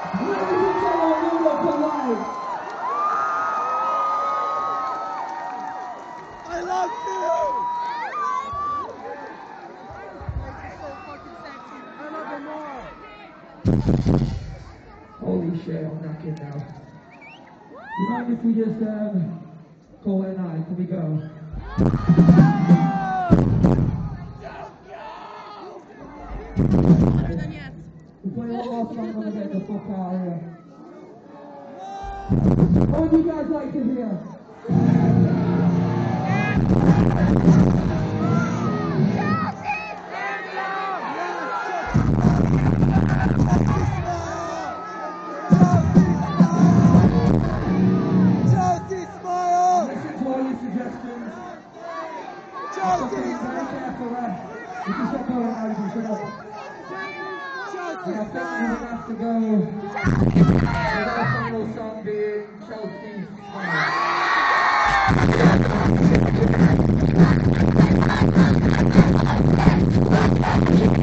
I love you! Holy shit, I'm knackered now. You mind if we just call it a night? Can we go? We'll play one more song when we get the fuck out of here. What would you guys like to hear? I think we're going to have to go with our final song being Chelsea Smile.